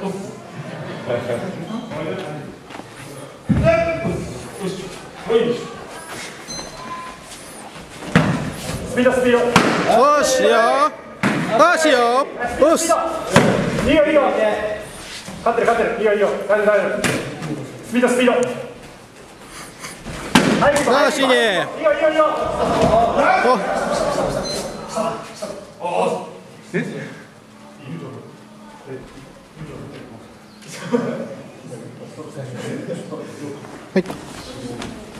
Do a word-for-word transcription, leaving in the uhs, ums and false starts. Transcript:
スピードスピード。 よしよ。よしよ。よし。 いいよいいよ。勝ってる勝ってる。いいよいいよ。大丈夫大丈夫。スピードスピード。はい。 よしいいね。 いいよいいよいいよ。 え？はい。